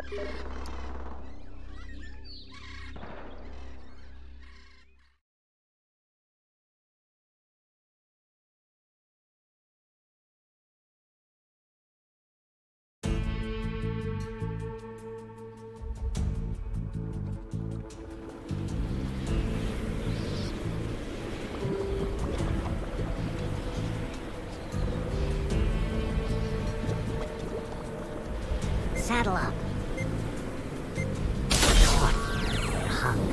Saddle up. Caught. We're hung.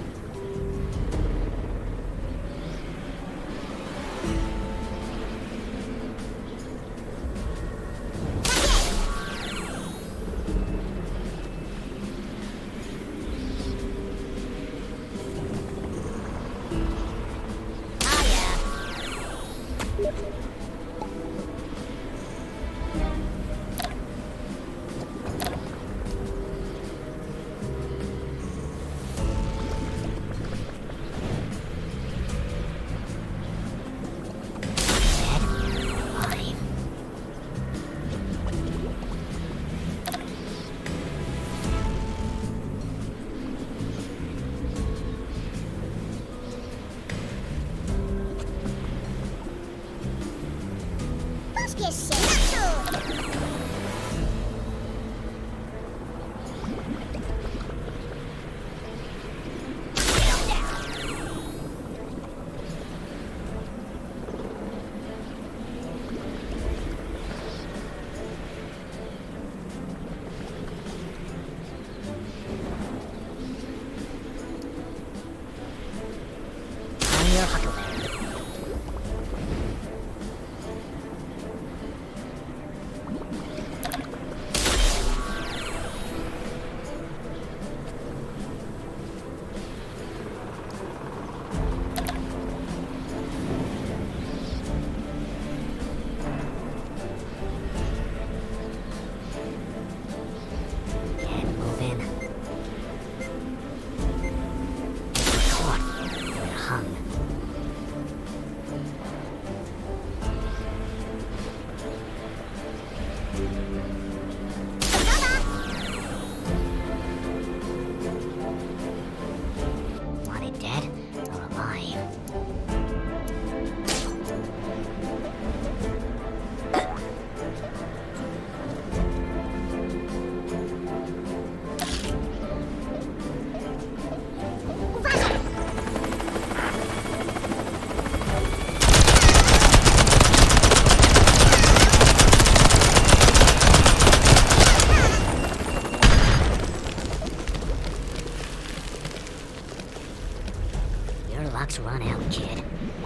Luck's run out, kid.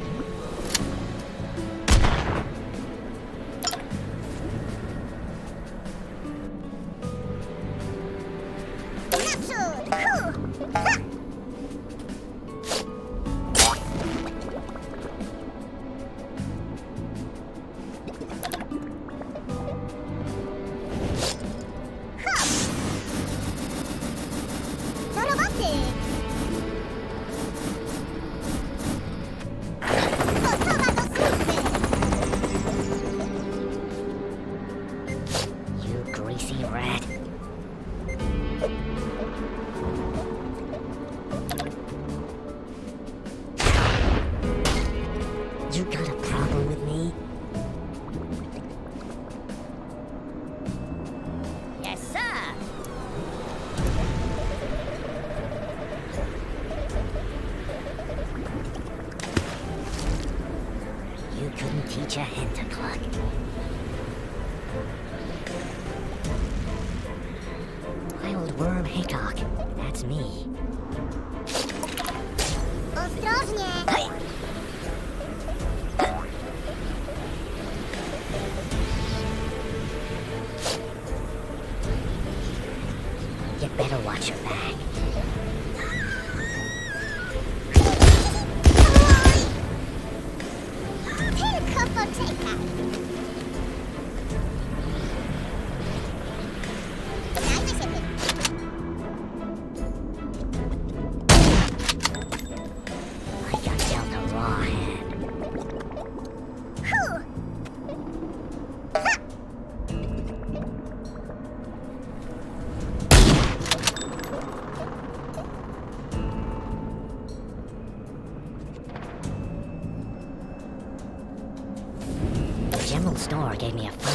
You got a problem with me? Yes, sir. You couldn't teach a hen to cluck. Wild worm Hickok. That's me. Ostrożnie! Hey. You better watch your back. Tylko poczekaj. Zajmę się tym. I got dealt a raw hand.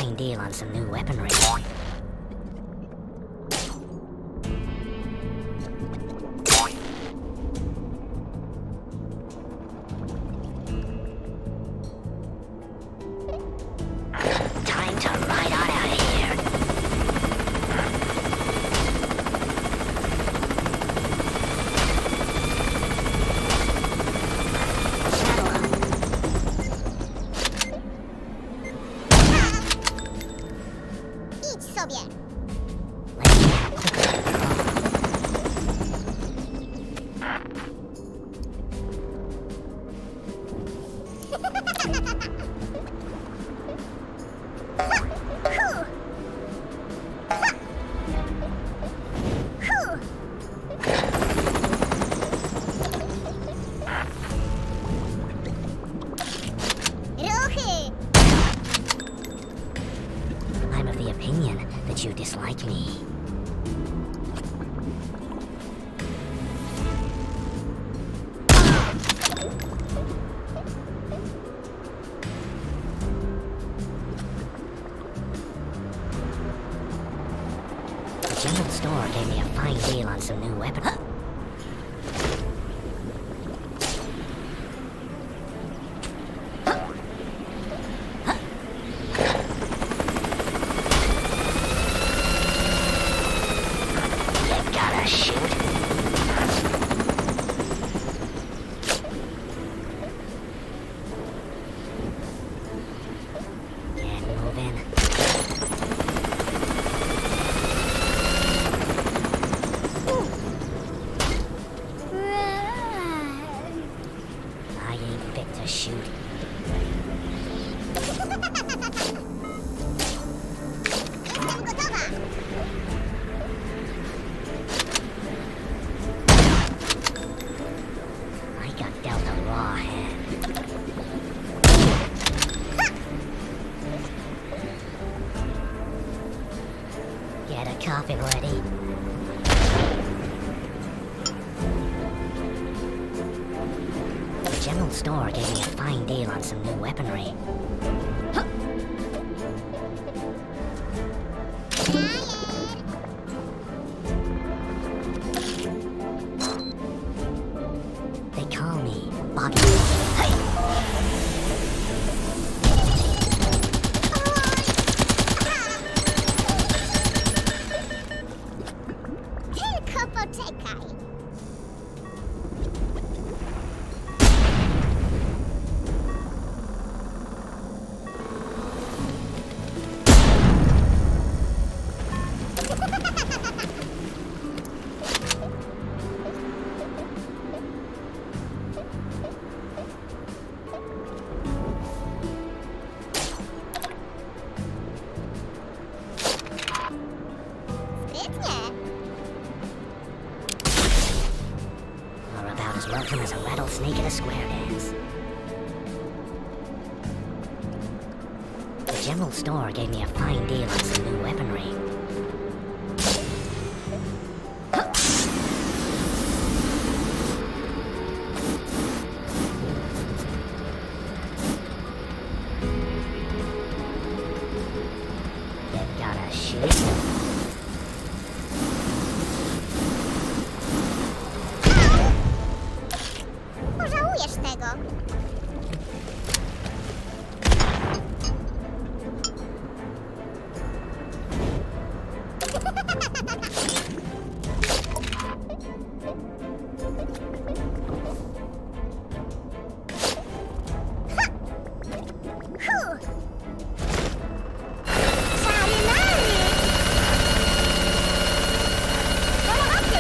fine deal on some new weaponry. Time to ride on out of here. Saddle up. Idź sobie. Let's see how quickly I can roll. Ruchy! I'm of the opinion that you dislike me. The general store gave me a fine deal on some new weapons. You gotta shoot. Get moving. I ain't fit to shoot. Jestem gotowa. I got dealt a raw hand. Get a coffin ready. The general store gave me a fine deal on some new weaponry. They call me Boggy. Tylko poczekaj. Sprytnie. You're about as welcome as a rattlesnake at a square dance. The general store gave me a fine deal on some new weaponry. You gotta shoot. Pożałujesz tego. Szary mary! Do roboty!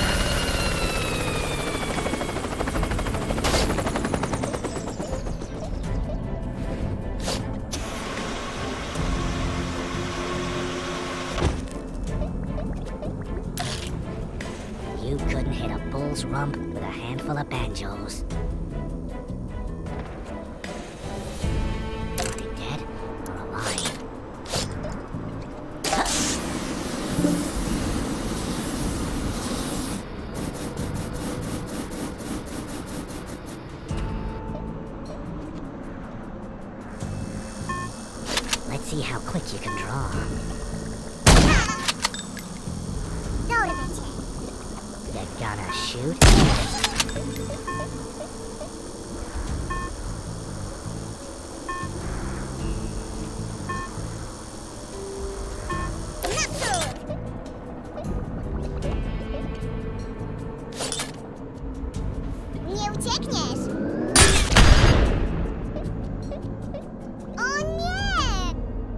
You couldn't hit a bull's rump with a handful of banjos. Are they dead or alive? Let's see how quick you Dorwę cię. You gonna shoot? Naprzód! Nie uciekniesz! O nie!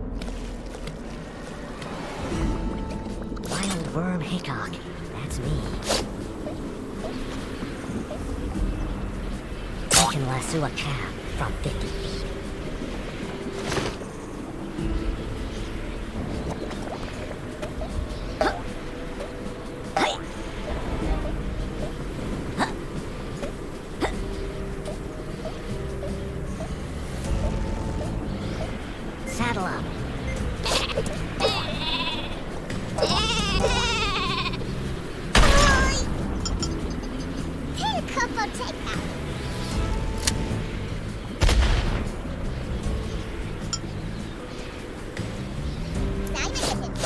Wild worm Hickok. That's me. You can lasso a calf from 50 feet. Saddle up. Oj! Tylko poczekaj. Zajmę się tym.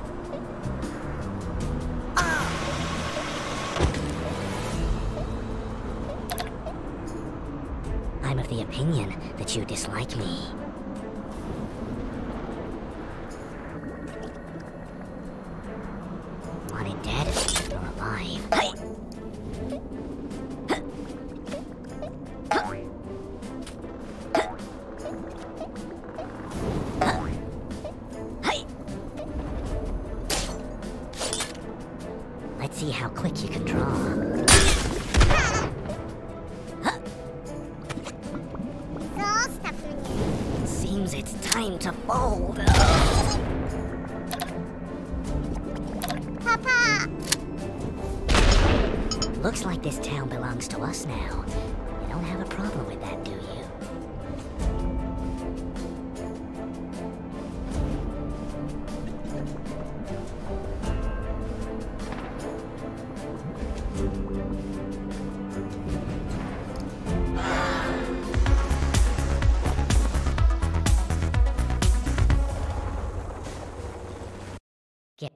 I'm of the opinion that you dislike me. Wanted dead or alive? Let's see how quick you can draw. Zostaw mnie. Seems it's time to fold. Papa! Looks like this town belongs to us now. You don't have a problem with that, do you? Get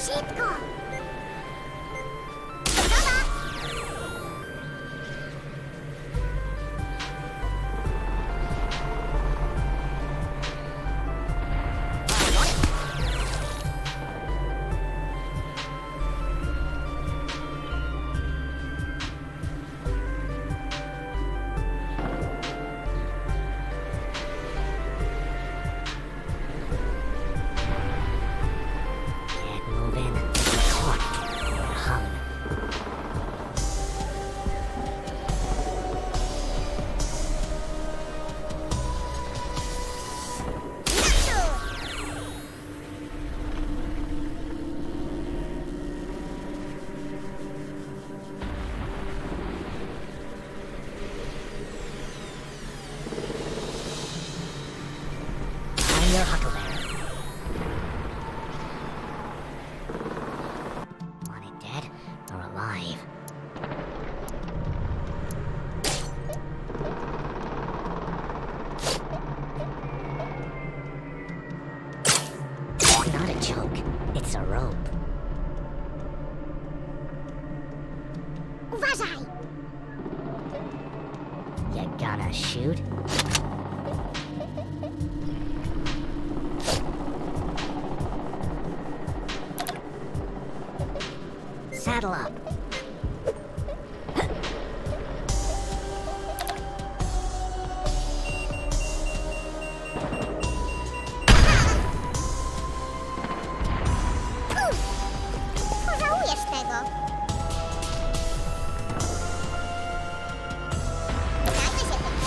Szybko! Your Huckleberry. Want it dead or alive? It's not a joke, it's a rope. Uważaj! You gonna shoot? Saddle up. Pożałujesz tego. Zajmę się tym.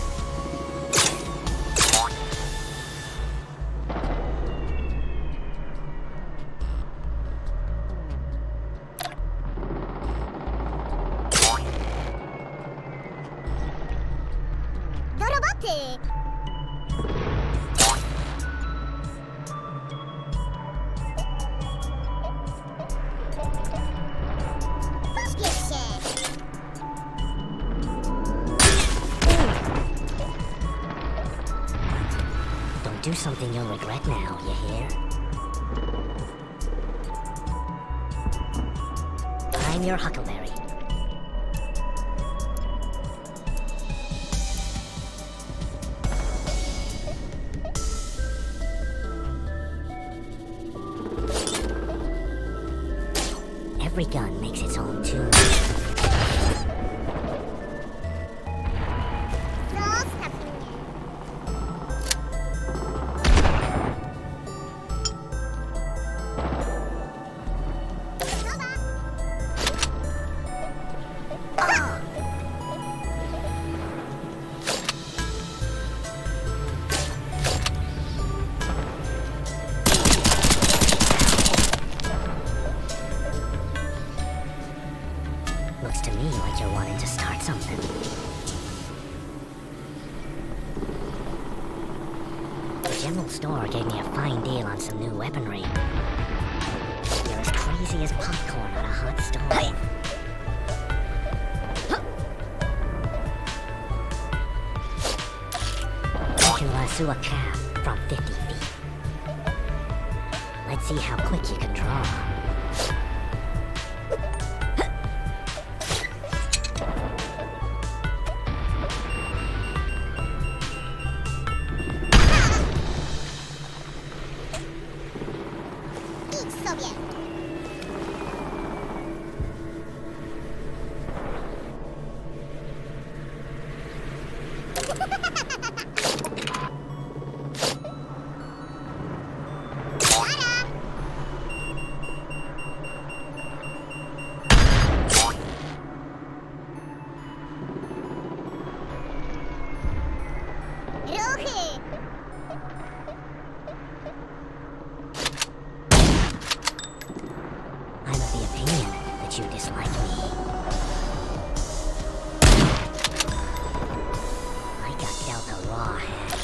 Do roboty! Pośpiesz się! Don't do something you'll regret now, you hear? I'm your Huckleberry. Every gun makes its own tune. Zostaw mnie! Gotowa! Looks to me like you're wanting to start something. The general store gave me a fine deal on some new weaponry. You're as crazy as popcorn on a hot stove. You can lasso a calf from 50 feet. Let's see how quick you can draw. Idź sobie! Ruchy! I'm of the opinion that you dislike me. I got dealt a raw hand.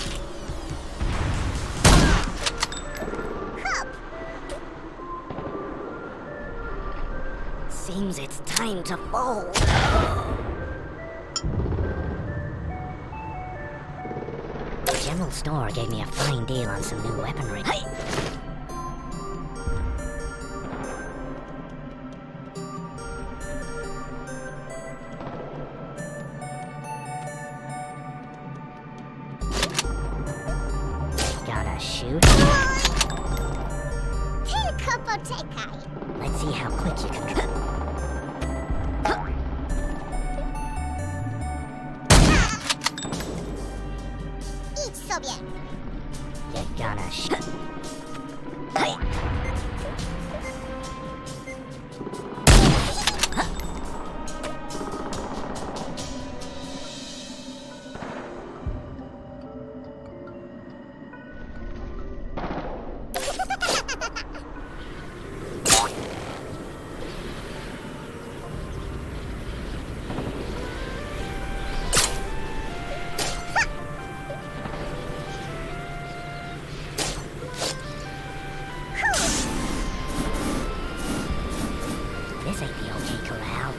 Hop! Seems it's time to fold. The general store gave me a fine deal on some new weaponry. Poczekaj. Let's see how quick you can. Idź sobie. You're gonna This ain't the OK Corral.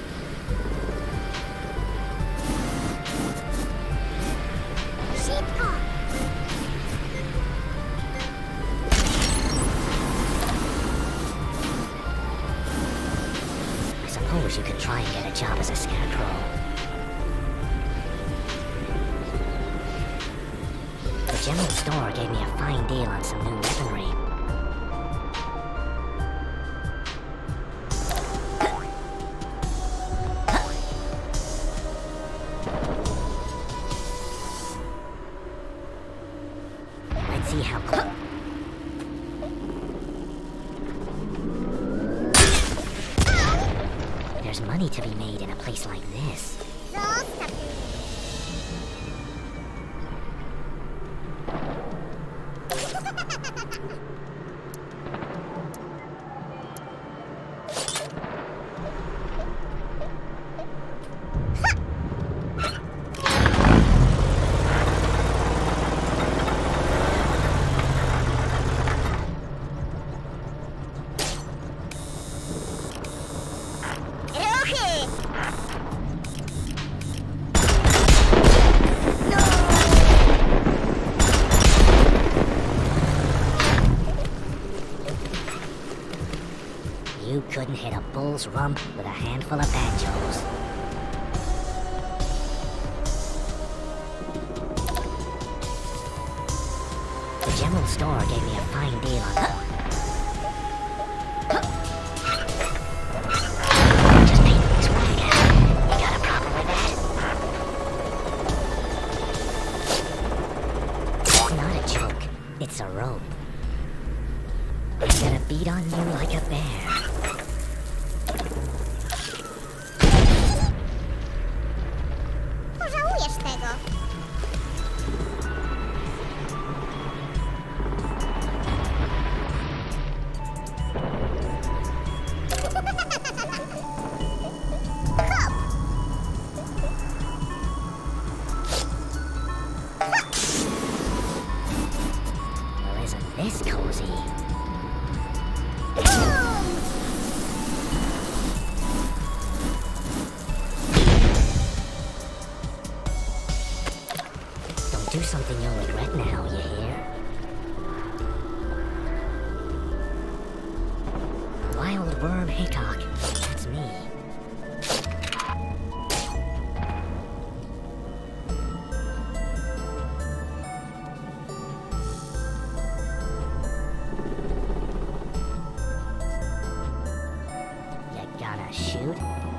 Szybko. I suppose you could try and get a job as a scarecrow. The general store gave me a fine deal on some new weaponry. Let's see how quick. There's money to be made in a place like this. Zostaw mnie. Ruchy! You couldn't hit a bull's rump with a handful of banjos. The general store gave me a fine deal on. Just painting this wig out. You got a problem with that? It's not a joke. It's a rope. I'm gonna beat on you like a bear. Pożałujesz tego. Hop! Well, isn't this cozy? Boom! Don't do something you'll regret now, you hear? Wild Worm Hickok. That's me. You gonna shoot?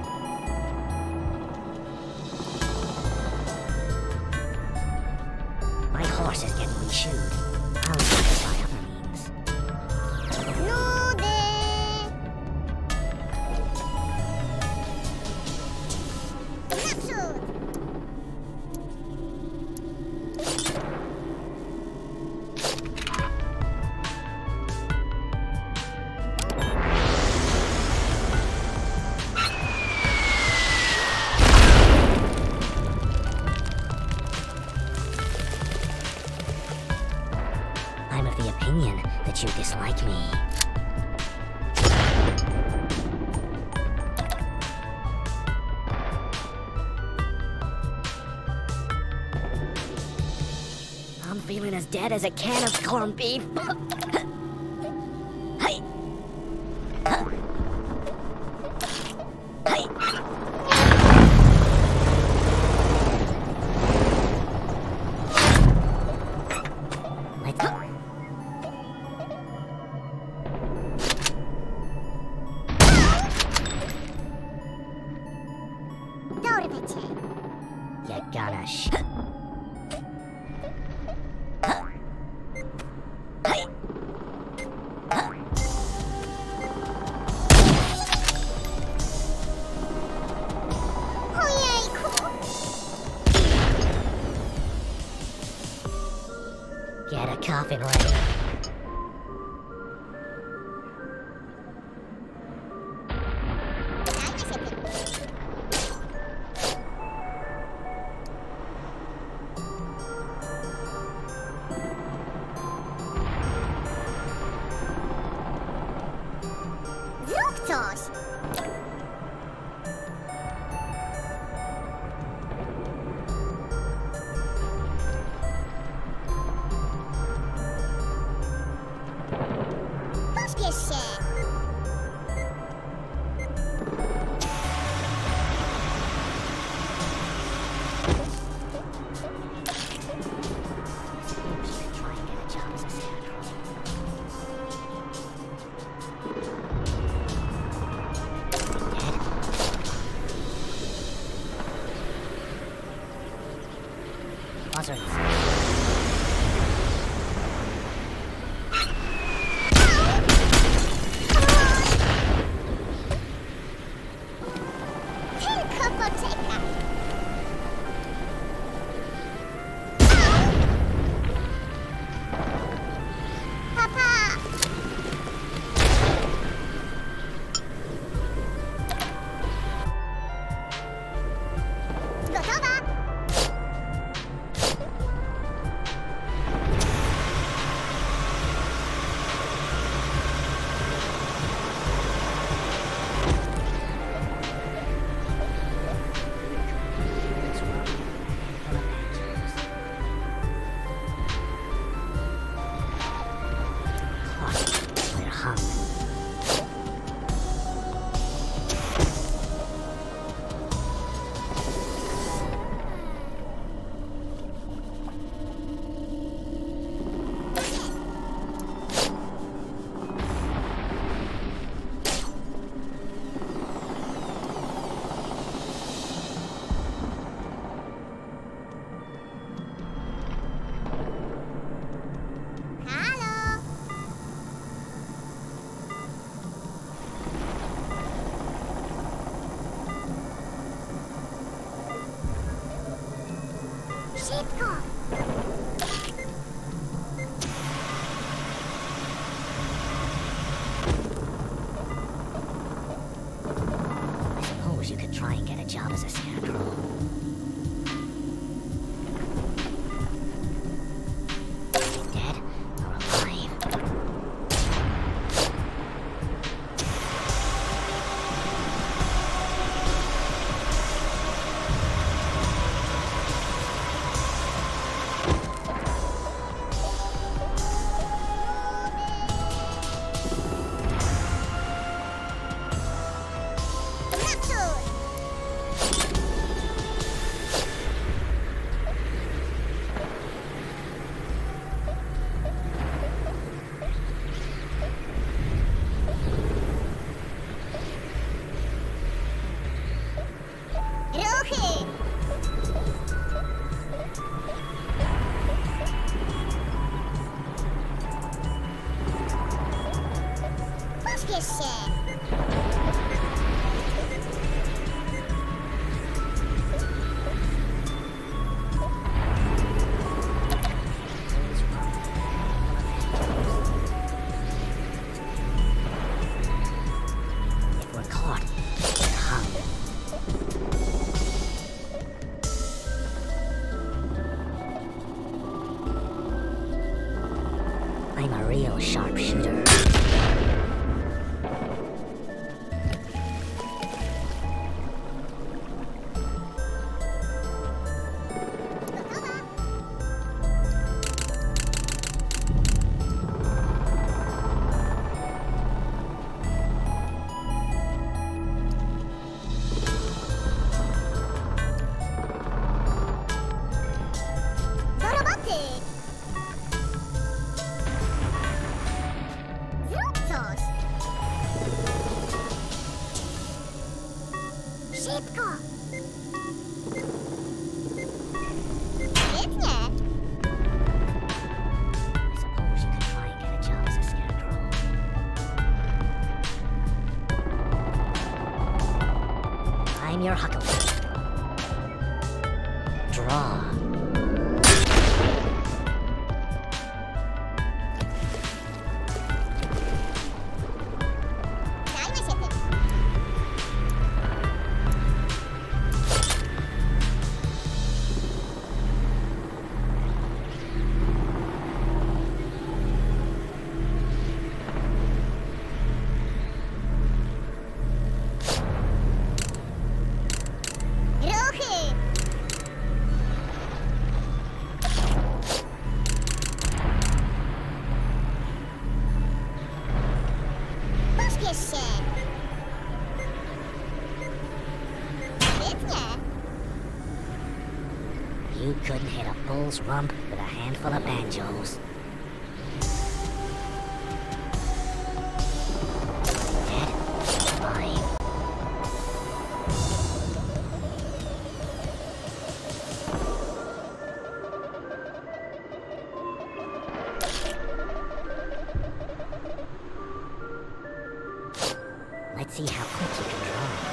My horse is getting reshoed. I'll use it by other means. Nudy! Naprzód! I'm of the opinion that you dislike me. I'm feeling as dead as a can of corned beef. Hey! Hey! Let's... cash. Get a coffin ready. Zrób coś! Pośpiesz się! Try and get a job as a scarecrow. Dead? Buzzards. Tylko poczekaj! Papa! Gotowa! We're hung. Halo! Szybko! I suppose you could try and get a job as a scarecrow. Dead or alive? Naprzód! Ruchy! Pośpiesz się! If we're caught, we're hung. I'm a real sharpshooter. Do roboty! Zrób coś! Szybko! your huckleberry. Draw. You couldn't hit a bull's rump with a handful of banjos. Dead? Fine. Let's see how quick you can draw.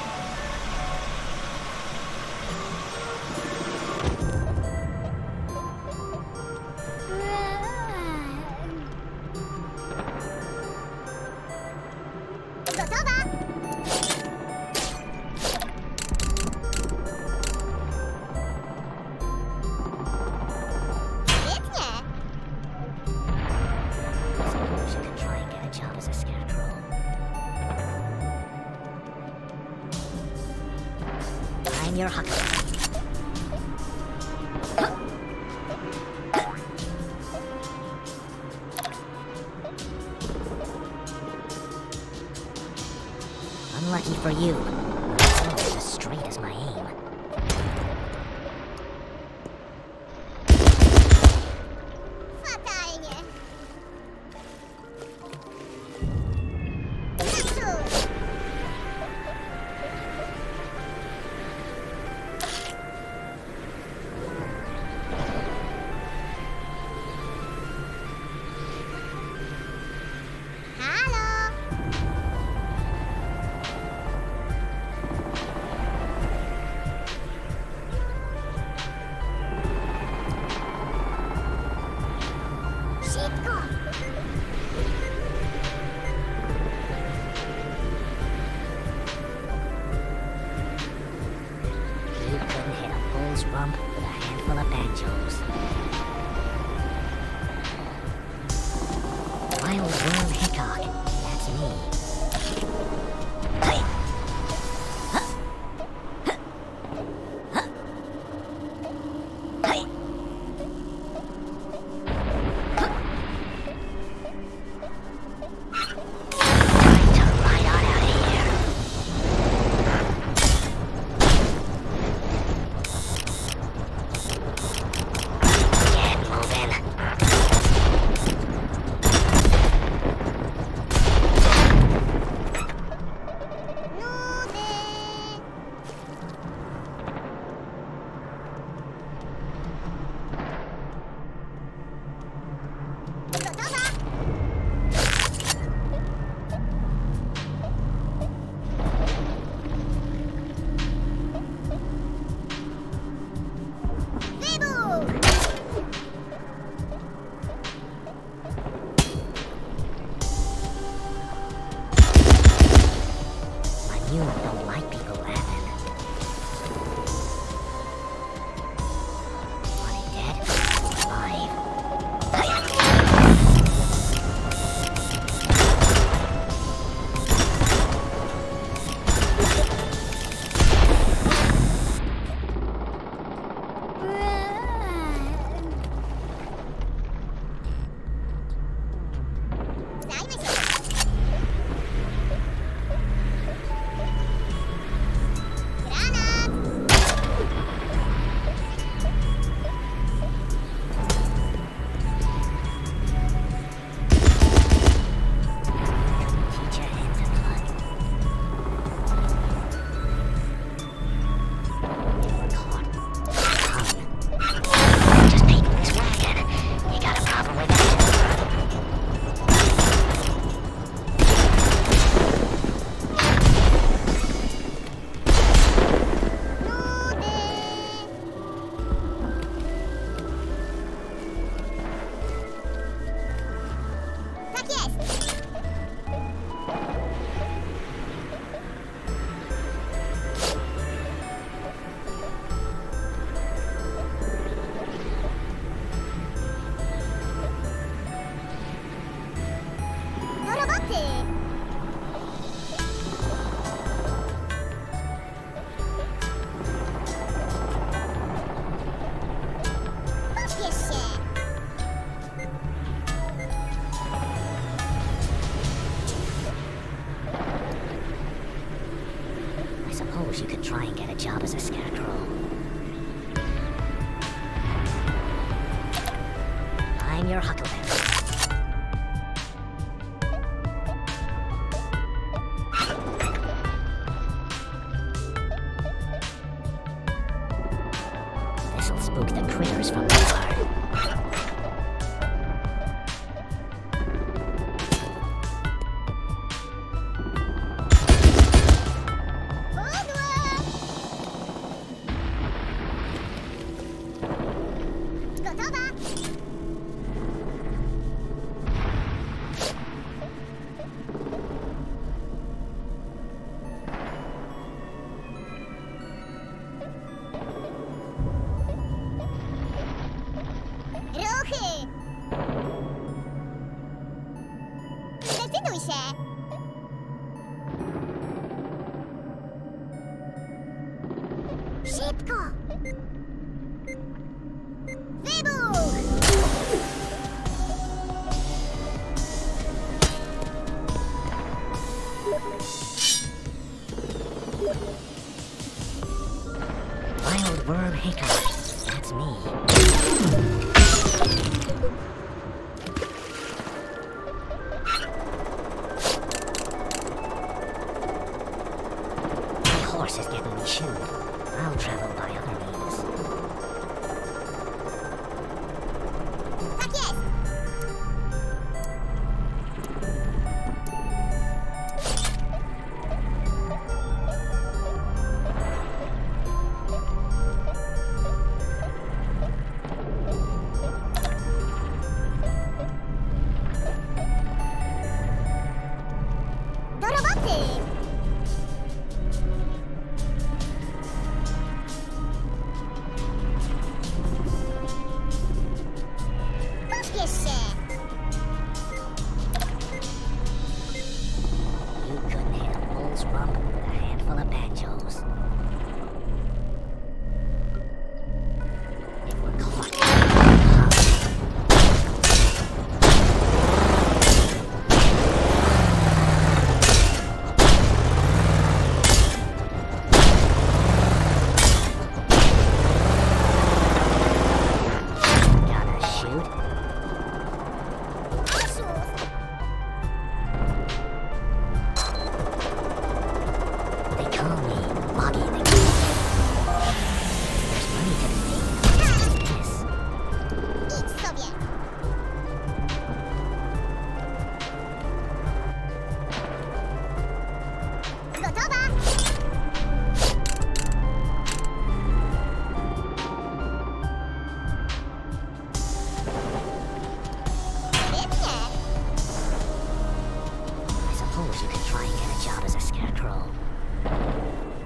Your huckleberry. Unlucky for you. It's almost as straight as my aim. Rump with a handful of banjos. Wild Worm Hickok, that's me. Hey! Huh! Huh! Huh! Hey! Huh! Time to ride on out of here. You don't like people laughing. Want it dead? Alive. I suppose you could try and get a job as a scarecrow. I'm your Huckleberry. This'll spook the critters from afar. Szybko! Wybuch! Wild worm hiccup. That's me. My horse is getting me chewed. I'll travel by other means. Tak jest! Do roboty! Pośpiesz się! You couldn't hit a bull's rump with a handful of banjos. If we're caught, gotta shoot. Oszust! They call me Boggy the King. There's money to be made. Yes. Idź sobie! Gotowa! Świetnie! I suppose you could try and get a job as a scarecrow.